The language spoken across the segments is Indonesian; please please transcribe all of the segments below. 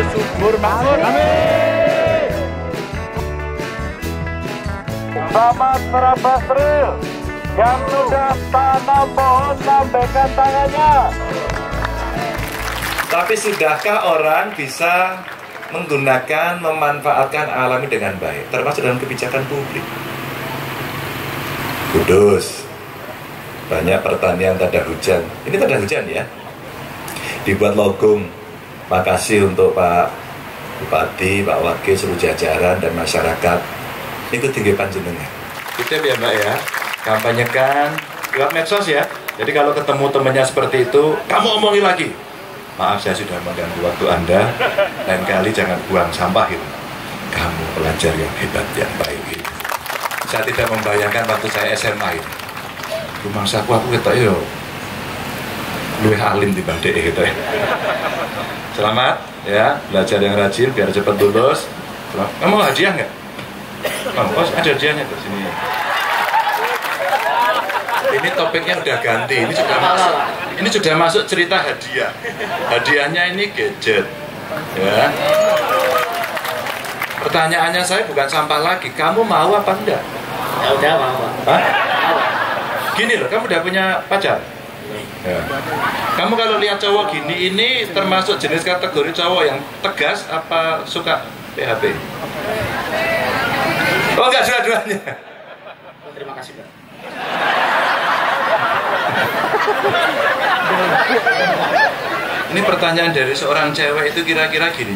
subur makmur. Amin. Selamat merabas real. Yang sudah tanam pohon lambaikan tangannya. Tapi sudahkah orang bisa menggunakan, memanfaatkan alam ini dengan baik, termasuk dalam kebijakan publik? Kudus, banyak pertanian tanda hujan. Ini tanda hujan ya. Dibuat logum. Makasih untuk Pak Bupati, Pak Wakil, seluruh jajaran dan masyarakat. Itu tinggi panjenengan. Titip ya Mbak ya. Kampanyekan lewat medsos ya. Jadi kalau ketemu temannya seperti itu, kamu omongin lagi. Maaf saya sudah mengganggu waktu Anda. Lain kali jangan buang sampah gitu. Kamu pelajar yang hebat, yang baik gitu. Saya tidak membayangkan waktu saya SMA ini. Rumah aku ketok yo. Luwih alim di Bang DE gitu ya. Selamat ya, belajar yang rajin biar cepat lulus. Kamu mau hadiah nggak? Oh, ada hadiahnya di sini. Ini topiknya udah ganti, ini sudah masuk. Ini sudah masuk cerita hadiah. Hadiahnya ini gadget. Ya. Pertanyaannya saya bukan sampah lagi. Kamu mau apa enggak? Ya udah mau. Hah? Gini loh, kamu udah punya pacar? Ya. Kamu kalau lihat cowok gini, ini termasuk jenis kategori cowok yang tegas apa suka PHP? Oh enggak, dua-duanya. Terima kasih Pak. Ini pertanyaan dari seorang cewek itu kira-kira gini.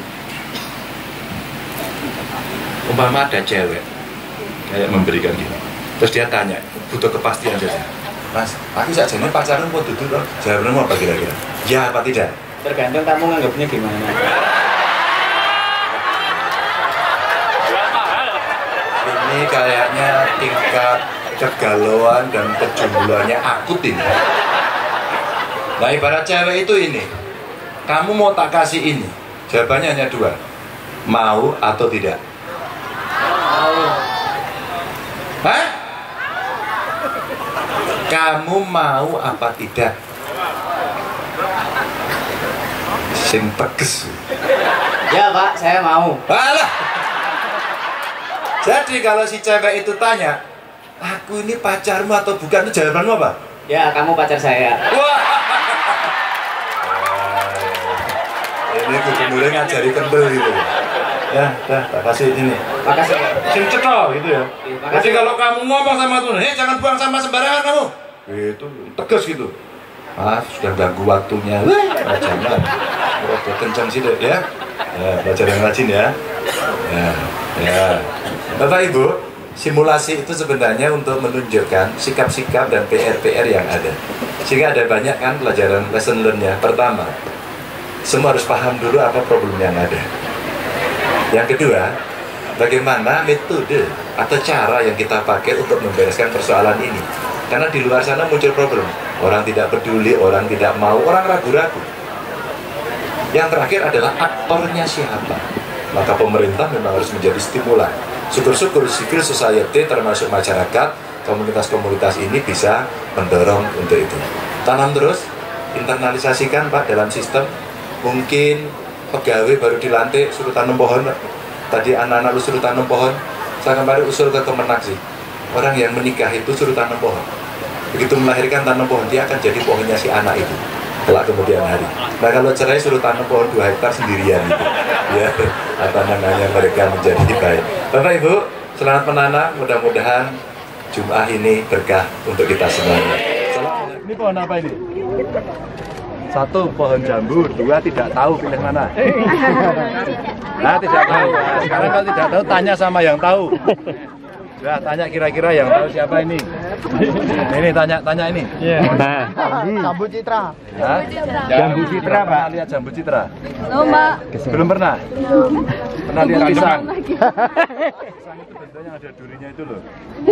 Umpama ada cewek kayak memberikan gini, terus dia tanya, butuh kepastian saja. Mas, aku saja ini pacaran mau duduk loh. Jawabannya apa kira-kira? Ya apa tidak? Tergantung kamu nganggapnya gimana. Ini kayaknya tingkat kegalauan dan kejombloannya akut ini. Nah ibarat cewek itu ini, kamu mau tak kasih ini? Jawabannya hanya dua, mau atau tidak? Mau. Hah? Kamu mau apa tidak? Sing teges. Ya Pak, saya mau. Alah. Jadi kalau si cewek itu tanya, aku ini pacarmu atau bukan? Itu jawabanmu apa? Ya, kamu pacar saya. Wah. Ini gubernurnya ngajari kendel gitu. Ya, dah, tak kasih ini. Makasih Pak. Sing cetol gitu ya. Makasih. Jadi kalau kamu ngomong sama tuh, jangan buang sampah sembarangan kamu. Gitu, tegas gitu. Maaf, sudah ganggu waktunya. Wah, jangan. Udah kencang sih deh ya. Ya, belajar yang rajin ya. Ya, ya. Bapak Ibu, simulasi itu sebenarnya untuk menunjukkan sikap-sikap dan PR-PR yang ada. Sehingga ada banyak kan pelajaran lesson learn-nya. Pertama, semua harus paham dulu apa problem yang ada. Yang kedua, bagaimana metode atau cara yang kita pakai untuk membereskan persoalan ini. Karena di luar sana muncul problem. Orang tidak peduli, orang tidak mau, orang ragu-ragu. Yang terakhir adalah aktornya siapa. Maka pemerintah memang harus menjadi stimulan. Syukur-syukur civil society termasuk masyarakat, komunitas-komunitas ini bisa mendorong untuk itu. Tanam terus, internalisasikan Pak dalam sistem. Mungkin pegawai baru dilantik suruh tanam pohon. Tadi anak-anak lu suruh tanam pohon. Saya kemarin usul ke Kemenak sih. Orang yang menikah itu suruh tanam pohon. Begitu melahirkan tanam pohon, dia akan jadi pohonnya si anak itu kelak kemudian hari. Nah kalau cerai suruh tanam pohon 2 hektar sendirian itu. Ya, apa namanya mereka menjadi baik. Bapak Ibu, selamat menanam. Mudah-mudahan Jum'ah ini berkah untuk kita semuanya. Ini pohon apa ini? 1 pohon jambu, 2 tidak tahu pilih mana. Nah tidak tahu. Nah, sekarang kalau tidak tahu tanya sama yang tahu. Ya tanya kira-kira yang tahu siapa ini. Ini tanya ini. Nah, Jambu Citra. Hah? Jambu Citra, Pak. Lihat jambu citra? Belum, Mbak. Belum pernah? Pernah lihat pisang? Pisang itu bentuknya ada durinya itu loh.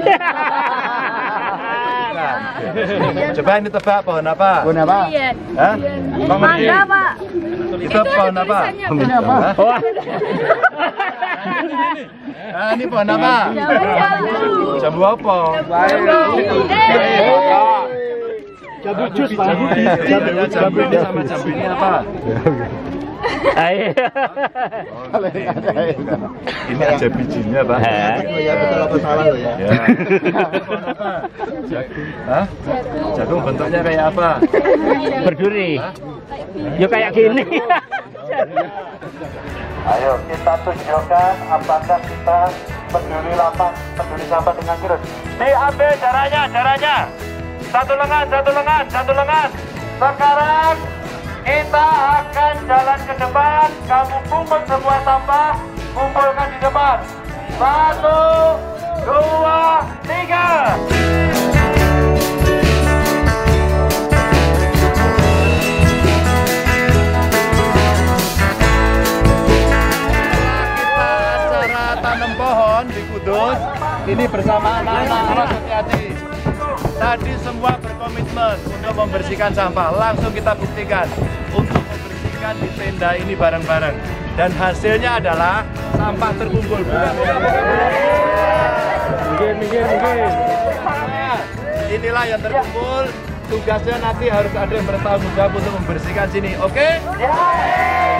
Bukan. Coba ini tebak pohon apa? Pohon apa? Hah? Mangga, Pak. Itu pohon apa? Pohon apa? Nah, ini pohon apa? Jambu apa? Jambu jus, Pak. Jambu ini sama jambu ini apa? Ayo. Ini aja bijinya, Pak. Ya betul apa salah lo ya. Ya. Pohon apa? Jagung. Hah? Jagung bentuknya kayak apa? Berduri. Yo kayak gini. Ayo kita tunjukkan apakah kita peduli lapang, peduli sampah dengan virus. Diambil jaraknya. Satu lengan. Sekarang kita akan jalan ke depan. Kamu kumpul semua sampah, kumpulkan di depan. 1, 2, 3. Acara tanam pohon di Kudus ini bersama anak-anak, hati-hati. Tadi semua berkomitmen untuk membersihkan sampah. Langsung kita buktikan untuk membersihkan di tenda ini bareng-bareng. Dan hasilnya adalah sampah terkumpul. Minggir. Inilah yang terkumpul. Tugasnya nanti harus ada yang bertanggung jawab untuk membersihkan sini. Oke?